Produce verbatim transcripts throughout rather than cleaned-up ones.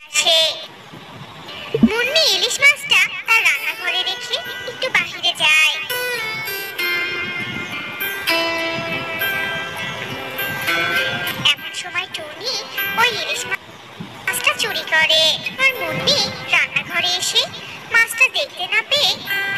আসে। মুন্নি ইলিশ মাছটা তার রান্নাঘরে রেখে একটু বাহিরে যায়। এমন সময় টুনি ওই ইলিশ মাছটা চুরি করে। আর মুন্নি রান্নাঘরে এসে মাছটা দেখতে না পেয়ে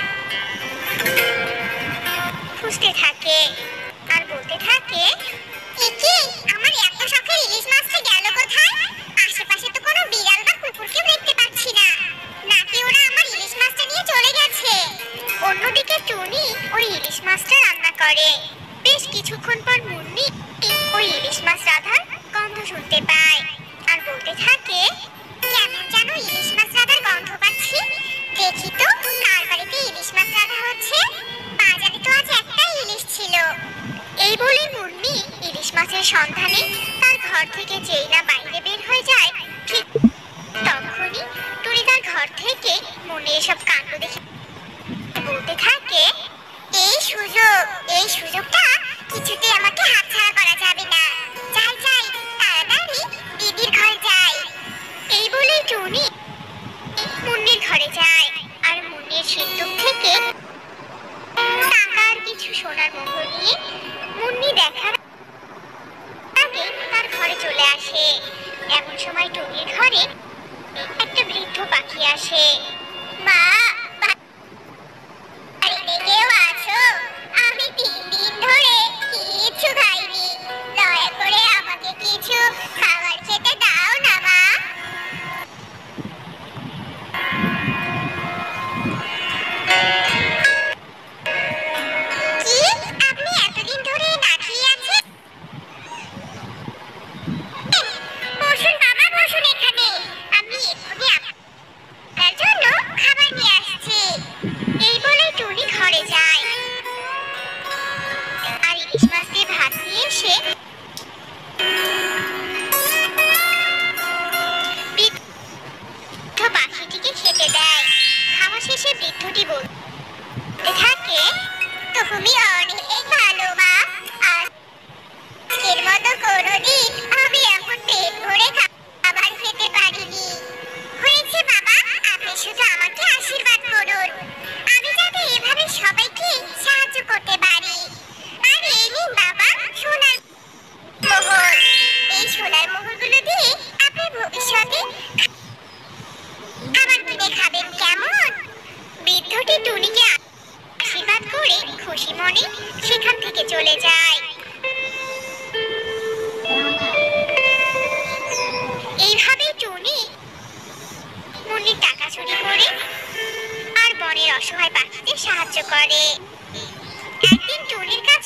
খুঁজতে থাকে আর বলতে থাকে, একে আমার এত শখের ইলিশ মাছটা গেল কোথায়? আশেপাশে তো কোনো বিড়াল বা কুকুরকে দেখতে পাচ্ছি না, নাকি ওরা আমার ইলিশ মাছটা নিয়ে চলে গেছে? অন্যদিকে টুনি ওই ইলিশ মাছটা রান্না করে। বেশ কিছুক্ষণ পর মুন্নি ওই ইলিশ মাছ রাধার গন্ধ শুনতে পায় আর বলতে থাকে, কেমন যেন ইলিশ মাছ রাধার গন্ধ পাচ্ছি। দেখি তো কার বাড়িতে ইলিশ মাছ রাধা হচ্ছে। বাজারে তো আজ একটাই ইলিশ ছিল। এই বলে মুন্নি ইলিশ মাছের সন্ধানে তার ঘর থেকে যেই না বাইরে বের হয়ে যায়, ঠিক তখনই টুনি তার ঘর থেকে মুন্নি এসব কাণ্ড দেখে বলতে থাকে, এই সুযোগ এই সুযোগটা কিছুতেই আমাকে হাতছাড়া করা যাবে না। যাই যাই তাড়াতাড়ি দিদির ঘরে যাই। এই বলে টুনি মুন্নির ঘরে যায় আর মুন্নির সিন্দুক থেকে টাকা আর কিছু সোনার মোহর নিয়ে মুন্নি দেখার আগে তার ঘরে চলে আসে। এমন সময় টুনির ঘরে একটা বৃদ্ধ পাখি আসে। মা, বাড়িতে কেউ আছো? আমি তিন দিন ধরে কিছু খাইনি, দয়া করে আমাকে কিছু খাবার খেতে দাও না মা। কি, আপনি এতদিন ধরে না খেয়ে আছেন? বসুন বাবা, বসুন এখানে, আমি এক্ষুনি আপনার জন্য খাবার নিয়ে আসছি। এই বলে টুনি ঘরে যায় আর ইলিশ মাছ দিয়ে ভাত নিয়ে এসে বৃদ্ধ পাখিটিকে খেতে দেয়। খাওয়া শেষে বৃদ্ধটি বলতে থাকে, তুমি অনেক ভালো মা, আজকের মতো কোনোদিন আমি এমন পেট ভরে খাবার খেতে পারিনি। হয়েছে বাবা, আপনি শুধু আমাকে আশীর্বাদ করুন, আমি যাতে এভাবে সবাইকে সাহায্য করতে পারি। আর এই নিন বাবা সোনার মোহর, এই সোনার মোহরগুলো দিয়ে আপনি ভবিষ্যতে খাবার কিনে খাবেন, কেমন? বৃদ্ধটি টুনিকে আশীর্বাদ করে খুশি মনে সেখান থেকে চলে যায়। এইভাবে টুনি মুন্নির টাকা চুরি করে আর বনের অসহায় পাখিদের সাহায্য করে। একদিন টুনির কাছে